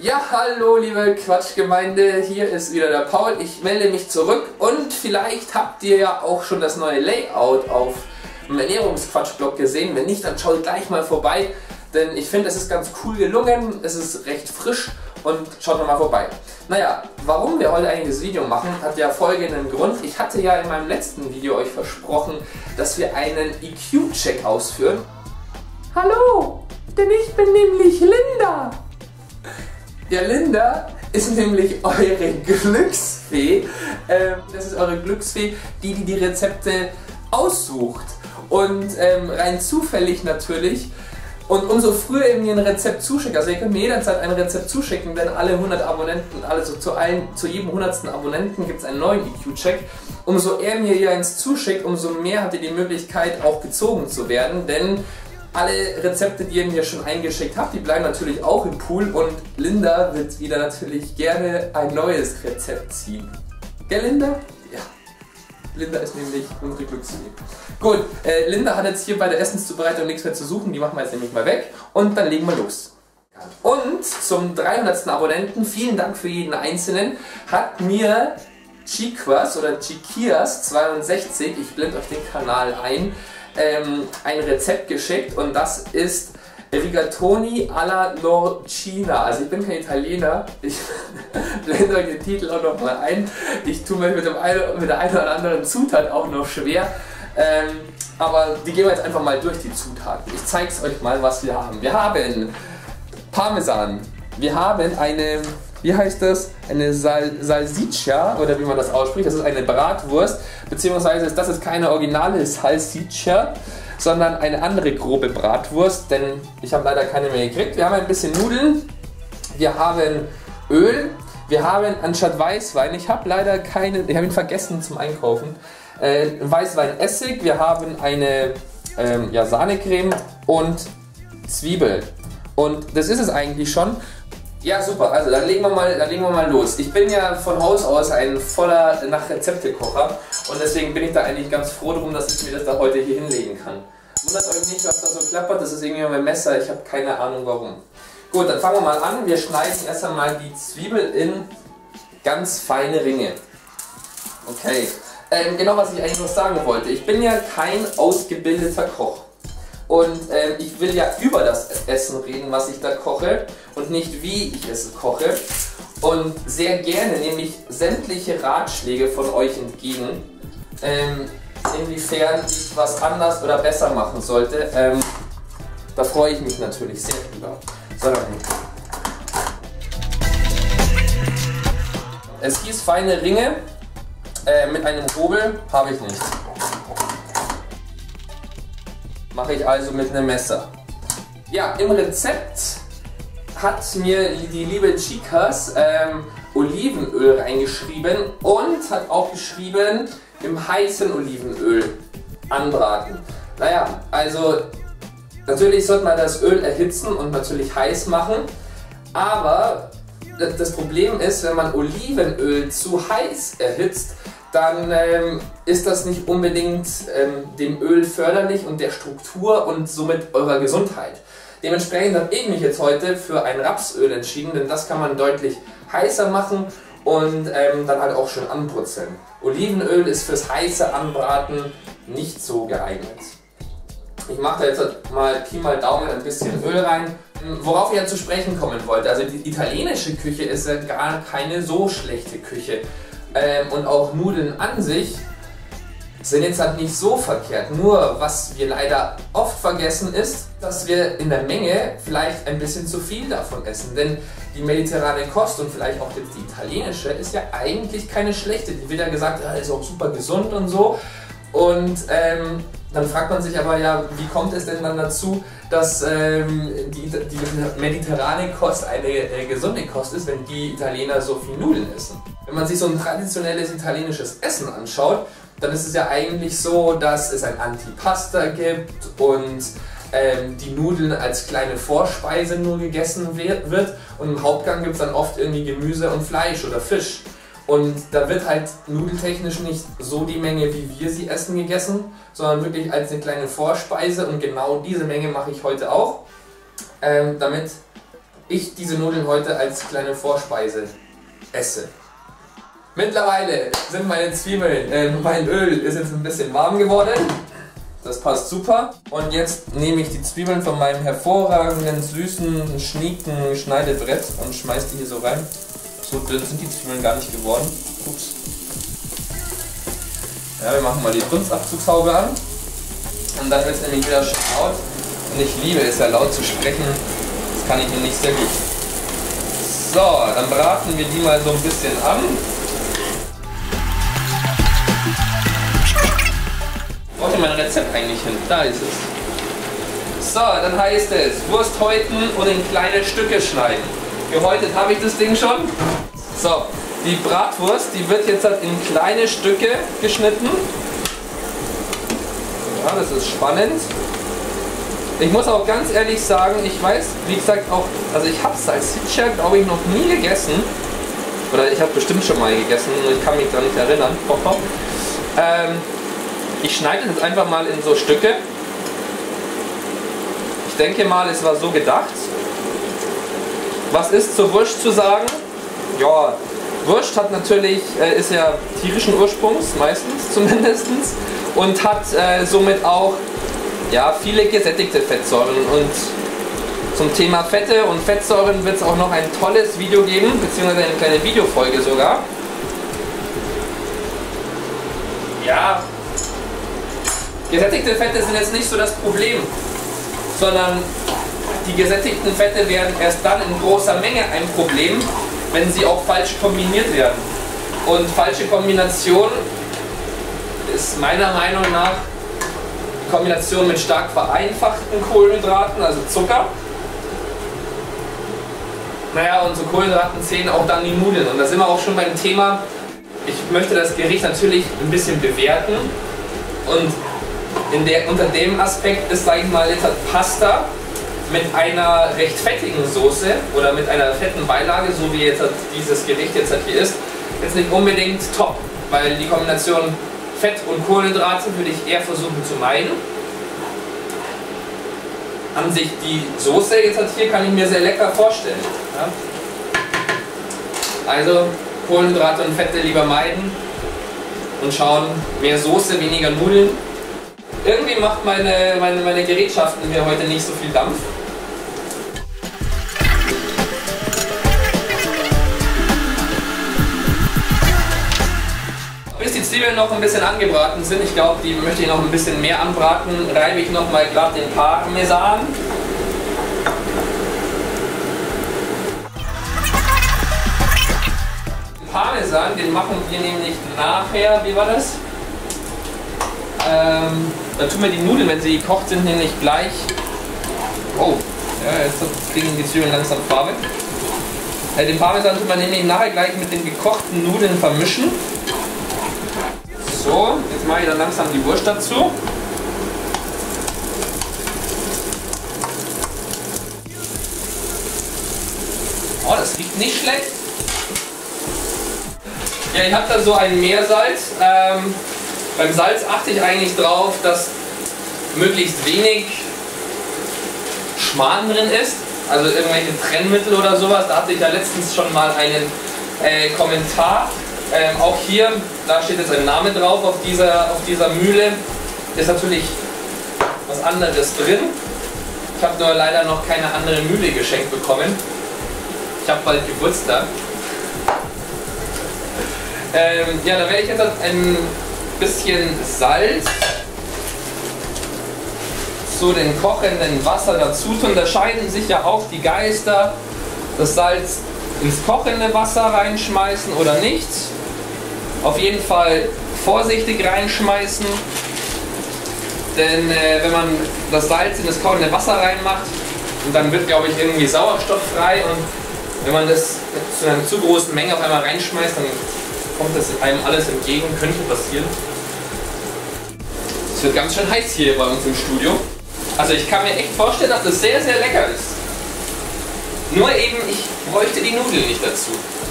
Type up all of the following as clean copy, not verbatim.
Ja, hallo liebe Quatschgemeinde, hier ist wieder der Paul. Ich melde mich zurück und vielleicht habt ihr ja auch schon das neue Layout auf dem Ernährungsquatsch-Blog gesehen. Wenn nicht, dann schaut gleich mal vorbei, denn ich finde, es ist ganz cool gelungen, es ist recht frisch und schaut mal vorbei. Naja, warum wir heute eigentlich das Video machen, hat ja folgenden Grund. Ich hatte ja in meinem letzten Video euch versprochen, dass wir einen EQ-Check ausführen. Hallo, denn ich bin nämlich Linda. Ja, Linda ist nämlich eure Glücksfee. Das ist eure Glücksfee, die Rezepte aussucht. Und rein zufällig natürlich. Und umso früher ihr mir ein Rezept zuschickt, also ihr könnt mir jederzeit ein Rezept zuschicken, denn alle 100 Abonnenten, also zu jedem 100. Abonnenten gibt es einen neuen EQ-Check. Umso eher mir ihr eins zuschickt, umso mehr habt ihr die Möglichkeit auch gezogen zu werden, denn alle Rezepte, die ihr mir schon eingeschickt habt, die bleiben natürlich auch im Pool und Linda wird wieder natürlich gerne ein neues Rezept ziehen. Gell, Linda? Ja. Linda ist nämlich unsere Glücksfee. Gut, Linda hat jetzt hier bei der Essenszubereitung nichts mehr zu suchen, die machen wir jetzt nämlich mal weg und dann legen wir los. Und zum 300. Abonnenten, vielen Dank für jeden Einzelnen, hat mir Chiquas oder Chiquias62, ich blende euch den Kanal ein Rezept geschickt und das ist Rigatoni alla Norcina. Also ich bin kein Italiener, ich blende euch den Titel auch noch mal ein. Ich tue mir mit der einen oder anderen Zutat auch noch schwer, aber die gehen wir jetzt einfach mal durch, die Zutaten. Ich zeige es euch mal, was wir haben. Wir haben Parmesan, wir haben eine, wie heißt das? Eine Salsiccia, oder wie man das ausspricht. Das ist eine Bratwurst, beziehungsweise das ist keine originale Salsiccia, sondern eine andere grobe Bratwurst, denn ich habe leider keine mehr gekriegt. Wir haben ein bisschen Nudeln, wir haben Öl, wir haben anstatt Weißwein, ich habe leider keinen, ich habe ihn vergessen zum Einkaufen, Weißweinessig, wir haben eine Sahnecreme und Zwiebeln. Und das ist es eigentlich schon. Ja, super, also dann legen wir mal los. Ich bin ja von Haus aus ein voller Nach-Rezepte-Kocher und deswegen bin ich da eigentlich ganz froh drum, dass ich mir das da heute hier hinlegen kann. Wundert euch nicht, was da so klappert, das ist irgendwie mein Messer, ich habe keine Ahnung warum. Gut, dann fangen wir mal an. Wir schneiden erst einmal die Zwiebel in ganz feine Ringe. Okay, genau was ich eigentlich noch sagen wollte. Ich bin ja kein ausgebildeter Koch. Und ich will ja über das Essen reden, was ich da koche und nicht wie ich es koche. Und sehr gerne nehme ich sämtliche Ratschläge von euch entgegen, inwiefern ich was anders oder besser machen sollte. Da freue ich mich natürlich sehr drüber. So, es hieß feine Ringe, mit einem Hobel habe ich nicht. Mache ich also mit einem Messer. Ja, im Rezept hat mir die liebe Chicas Olivenöl reingeschrieben und hat auch geschrieben, im heißen Olivenöl anbraten. Naja, also natürlich sollte man das Öl erhitzen und natürlich heiß machen, aber das Problem ist, wenn man Olivenöl zu heiß erhitzt, dann ist das nicht unbedingt dem Öl förderlich und der Struktur und somit eurer Gesundheit. Dementsprechend habe ich mich jetzt heute für ein Rapsöl entschieden, denn das kann man deutlich heißer machen und dann halt auch schön anbrutzeln. Olivenöl ist fürs heiße Anbraten nicht so geeignet. Ich mache da jetzt mal Pi mal Daumen ein bisschen Öl rein. Worauf ich ja zu sprechen kommen wollte, also die italienische Küche ist ja gar keine so schlechte Küche. Und auch Nudeln an sich sind jetzt halt nicht so verkehrt. Nur was wir leider oft vergessen ist, dass wir in der Menge vielleicht ein bisschen zu viel davon essen. Denn die mediterrane Kost und vielleicht auch jetzt die italienische ist ja eigentlich keine schlechte. Die wird ja gesagt, ja, ist auch super gesund und so. Und dann fragt man sich aber ja, wie kommt es denn dann dazu, dass die mediterrane Kost eine gesunde Kost ist, wenn die Italiener so viel Nudeln essen? Wenn man sich so ein traditionelles italienisches Essen anschaut, dann ist es ja eigentlich so, dass es ein Antipasta gibt und die Nudeln als kleine Vorspeise nur gegessen wird und im Hauptgang gibt es dann oft irgendwie Gemüse und Fleisch oder Fisch. Und da wird halt nudeltechnisch nicht so die Menge, wie wir sie essen, gegessen, sondern wirklich als eine kleine Vorspeise und genau diese Menge mache ich heute auch, damit ich diese Nudeln heute als kleine Vorspeise esse. Mittlerweile sind meine Zwiebeln, mein Öl ist jetzt ein bisschen warm geworden. Das passt super. Und jetzt nehme ich die Zwiebeln von meinem hervorragenden, süßen, schnieken Schneidebrett und schmeiße die hier so rein. So dünn sind die Zwiebeln gar nicht geworden. Ups. Ja, wir machen mal die Dunstabzugshaube an. Und dann wird es nämlich wieder schön laut. Und ich liebe es ja laut zu sprechen. Das kann ich nämlich sehr gut. So, dann braten wir die mal so ein bisschen an. Wo ist mein Rezept eigentlich hin? Da ist es. So, dann heißt es Wurst häuten und in kleine Stücke schneiden. Gehäutet habe ich das Ding schon. So, die Bratwurst, die wird jetzt halt in kleine Stücke geschnitten. Ja, das ist spannend. Ich muss auch ganz ehrlich sagen, ich weiß, wie gesagt, auch, also ich habe Salsiccia, glaube ich, noch nie gegessen. Oder ich habe bestimmt schon mal gegessen, nur ich kann mich da nicht erinnern. Ich schneide das einfach mal in so Stücke. Ich denke mal, es war so gedacht. Was ist zur Wurst zu sagen? Ja, Wurst hat natürlich, ist ja tierischen Ursprungs, meistens zumindest. Und hat somit auch ja, viele gesättigte Fettsäuren. Und zum Thema Fette und Fettsäuren wird es auch noch ein tolles Video geben, beziehungsweise eine kleine Videofolge sogar. Ja, gesättigte Fette sind jetzt nicht so das Problem, sondern die gesättigten Fette werden erst dann in großer Menge ein Problem, wenn sie auch falsch kombiniert werden. Und falsche Kombination ist meiner Meinung nach Kombination mit stark vereinfachten Kohlenhydraten, also Zucker. Naja, und zu Kohlenhydraten zählen auch dann die Nudeln. Und da sind wir auch schon beim Thema, ich möchte das Gericht natürlich ein bisschen bewerten. Und unter dem Aspekt ist, sage ich mal, jetzt Pasta mit einer recht fettigen Soße oder mit einer fetten Beilage, so wie jetzt dieses Gericht jetzt hier ist, jetzt nicht unbedingt top, weil die Kombination Fett und Kohlenhydrate würde ich eher versuchen zu meiden. An sich die Soße jetzt hier kann ich mir sehr lecker vorstellen. Ja? Also Kohlenhydrate und Fette lieber meiden und schauen, mehr Soße, weniger Nudeln. Irgendwie macht meine Gerätschaften mir heute nicht so viel Dampf. Bis die Zwiebeln noch ein bisschen angebraten sind, ich glaube, die möchte ich noch ein bisschen mehr anbraten, reibe ich noch mal gerade den Parmesan. Den Parmesan, den machen wir nämlich nachher, wie war das? Dann tun wir die Nudeln, wenn sie gekocht sind, nämlich gleich. Oh, ja, jetzt kriegen die Zwiebeln langsam Farbe. Den Parmesan tun wir nämlich nachher gleich mit den gekochten Nudeln vermischen. So, jetzt mache ich dann langsam die Wurst dazu. Oh, das riecht nicht schlecht. Ja, ich habe da so ein Meersalz. Beim Salz achte ich eigentlich drauf, dass möglichst wenig Schmarrn drin ist, also irgendwelche Trennmittel oder sowas. Da hatte ich ja letztens schon mal einen Kommentar. Auch hier, da steht jetzt ein Name drauf auf dieser Mühle, ist natürlich was anderes drin. Ich habe nur leider noch keine andere Mühle geschenkt bekommen. Ich habe bald Geburtstag. Ja, da werde ich jetzt ein bisschen Salz zu dem kochenden Wasser dazu tun. Da scheiden sich ja auch die Geister, das Salz ins kochende Wasser reinschmeißen oder nicht. Auf jeden Fall vorsichtig reinschmeißen, denn wenn man das Salz in das kochende Wasser reinmacht, und dann wird, glaube ich, irgendwie Sauerstoff frei, und wenn man das zu einer zu großen Menge auf einmal reinschmeißt, dann kommt das einem alles entgegen, könnte passieren. Es wird ganz schön heiß hier bei uns im Studio. Also ich kann mir echt vorstellen, dass das sehr, sehr lecker ist. Nur eben, ich bräuchte die Nudeln nicht dazu.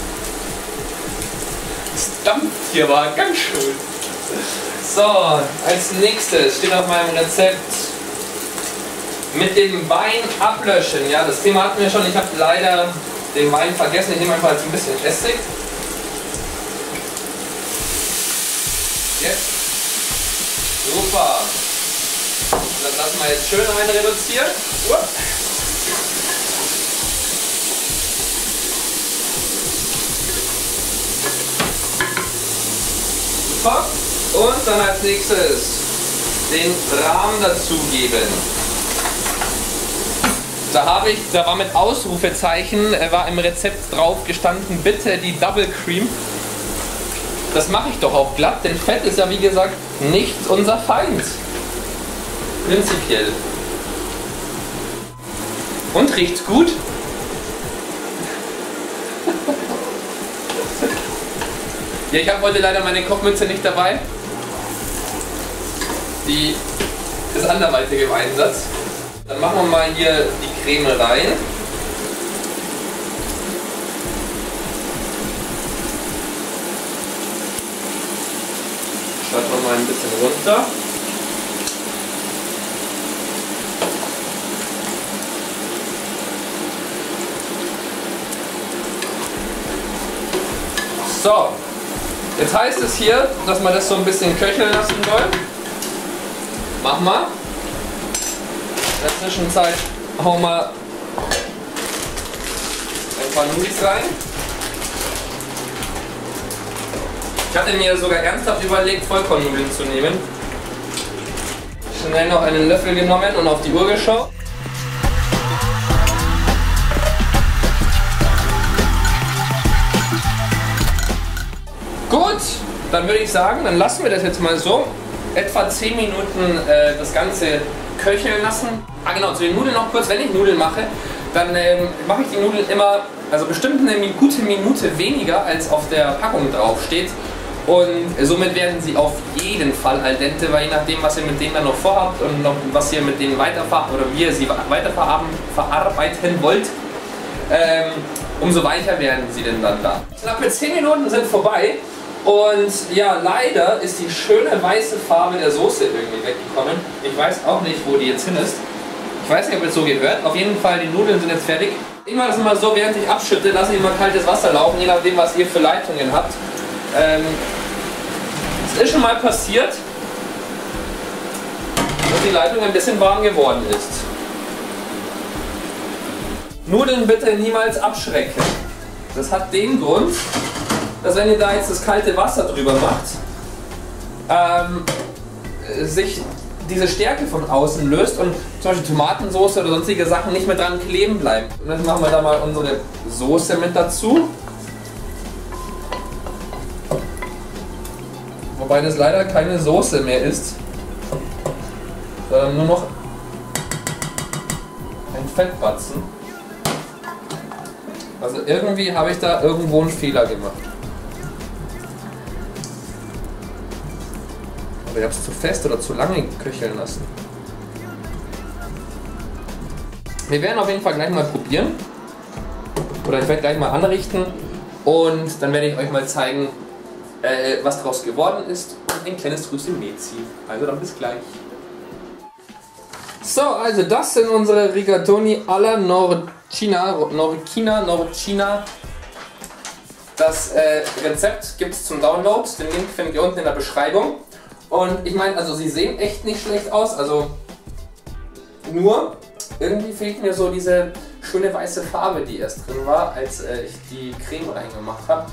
Es dampft hier aber ganz schön. So, als nächstes steht auf meinem Rezept Mit dem Wein ablöschen. Ja, das Thema hatten wir schon. Ich habe leider den Wein vergessen. Ich nehme einfach jetzt ein bisschen Essig. Jetzt. Super. Das lassen wir jetzt schön einreduzieren. Super. Und dann als nächstes den Rahm dazugeben. Da war mit Ausrufezeichen, war im Rezept drauf gestanden, bitte die Double Cream. Das mache ich doch auch glatt, denn Fett ist ja wie gesagt nicht unser Feind. Prinzipiell. Und riecht's gut? Ja, ich habe heute leider meine Kochmütze nicht dabei. Die ist anderweitig im Einsatz. Dann machen wir mal hier die Creme rein. Schalten wir mal ein bisschen runter. So, jetzt heißt es hier, dass wir das so ein bisschen köcheln lassen wollen. Machen wir. In der Zwischenzeit hauen wir ein paar Nudeln rein. Ich hatte mir sogar ernsthaft überlegt, Vollkornnudeln zu nehmen. Schnell noch einen Löffel genommen und auf die Uhr geschaut. Gut, dann würde ich sagen, dann lassen wir das jetzt mal so. Etwa 10 Minuten das Ganze köcheln lassen. Ah genau, zu den Nudeln noch kurz. Wenn ich Nudeln mache, dann mache ich die Nudeln immer, also bestimmt eine gute Minute weniger, als auf der Packung drauf steht. Und somit werden sie auf jeden Fall al dente, weil je nachdem, was ihr mit denen dann noch vorhabt und noch, was ihr mit denen weiterverarbeitet oder wie ihr sie weiterverarbeiten wollt, umso weicher werden sie denn dann da. Knappe 10 Minuten sind vorbei. Und ja, leider ist die schöne weiße Farbe der Soße irgendwie weggekommen. Ich weiß auch nicht, wo die jetzt hin ist. Ich weiß nicht, ob es so gehört. Auf jeden Fall, die Nudeln sind jetzt fertig. Ich mache das immer so, während ich abschütte, lasse ich immer kaltes Wasser laufen, je nachdem, was ihr für Leitungen habt. Es ist schon mal passiert, dass die Leitung ein bisschen warm geworden ist. Nudeln bitte niemals abschrecken. Das hat den Grund, dass wenn ihr da jetzt das kalte Wasser drüber macht, sich diese Stärke von außen löst und zum Beispiel Tomatensauce oder sonstige Sachen nicht mehr dran kleben bleiben. Und dann machen wir da mal unsere Soße mit dazu. Wobei das leider keine Soße mehr ist, sondern nur noch ein Fettbatzen. Also irgendwie habe ich da irgendwo einen Fehler gemacht. Aber ich habe es zu fest oder zu lange köcheln lassen. Wir werden auf jeden Fall gleich mal probieren. Oder ich werde gleich mal anrichten. Und dann werde ich euch mal zeigen, was daraus geworden ist. Und ein kleines Resümee ziehen. Also dann bis gleich. So, also das sind unsere Rigatoni alla Norcina. Das Rezept gibt es zum Download. Den Link findet ihr unten in der Beschreibung. Und ich meine, also sie sehen echt nicht schlecht aus, also nur irgendwie fehlt mir so diese schöne weiße Farbe, die erst drin war, als ich die Creme reingemacht habe.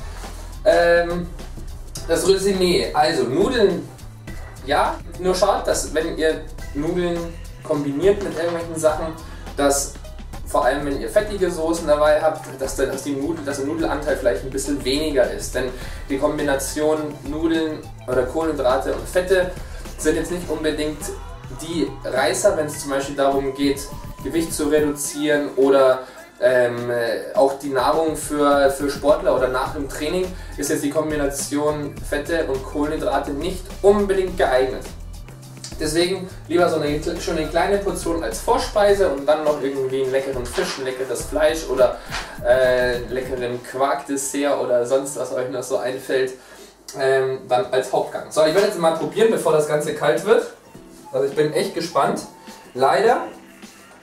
Das Resümee, also Nudeln, ja, nur schaut, dass wenn ihr Nudeln kombiniert mit irgendwelchen Sachen, dass vor allem wenn ihr fettige Soßen dabei habt, dass der Nudelanteil vielleicht ein bisschen weniger ist. Denn die Kombination Nudeln oder Kohlenhydrate und Fette sind jetzt nicht unbedingt die Reißer, wenn es zum Beispiel darum geht, Gewicht zu reduzieren oder auch die Nahrung für Sportler oder nach dem Training ist jetzt die Kombination Fette und Kohlenhydrate nicht unbedingt geeignet. Deswegen lieber so eine schöne kleine Portion als Vorspeise und dann noch irgendwie einen leckeren Fisch, ein leckeres Fleisch oder leckeren Quarkdessert oder sonst was euch noch so einfällt, dann als Hauptgang. So, ich werde jetzt mal probieren, bevor das Ganze kalt wird. Also ich bin echt gespannt. Leider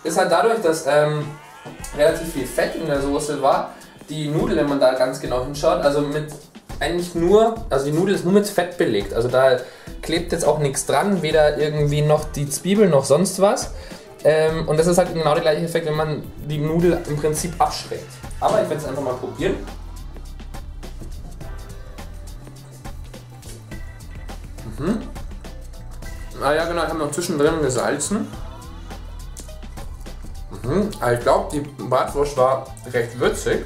ist halt dadurch, dass relativ viel Fett in der Soße war, die Nudel, wenn man da ganz genau hinschaut, also mit eigentlich nur, also die Nudel ist nur mit Fett belegt, also da klebt jetzt auch nichts dran, weder irgendwie noch die Zwiebel noch sonst was. Und das ist halt genau der gleiche Effekt, wenn man die Nudel im Prinzip abschreckt. Aber ich werde es einfach mal probieren. Ah ja genau, ich habe noch zwischendrin gesalzen. Aber ich glaube, die Bratwurst war recht würzig.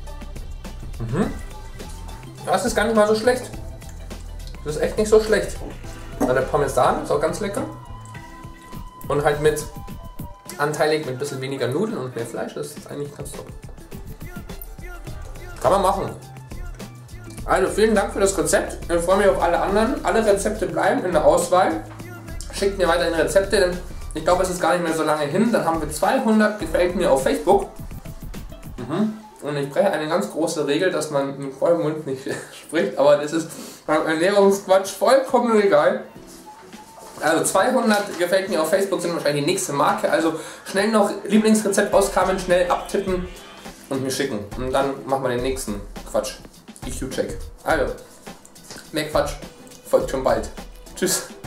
Das ist gar nicht mal so schlecht. Das ist echt nicht so schlecht. Der Parmesan ist auch ganz lecker. Und halt mit anteilig mit ein bisschen weniger Nudeln und mehr Fleisch, das ist eigentlich ganz top. Kann man machen. Also vielen Dank für das Rezept. Ich freue mich auf alle anderen. Alle Rezepte bleiben in der Auswahl. Schickt mir weiterhin Rezepte, denn ich glaube, es ist gar nicht mehr so lange hin. Dann haben wir 200 gefällt mir auf Facebook. Und ich breche eine ganz große Regel, dass man mit vollem Mund nicht spricht, aber das ist beim Ernährungsquatsch vollkommen egal. Also 200 gefällt mir auf Facebook sind wahrscheinlich die nächste Marke. Also schnell noch Lieblingsrezept auskramen, schnell abtippen und mir schicken. Und dann machen wir den nächsten Quatsch. IQ-Check. Also, mehr Quatsch folgt schon bald. Tschüss.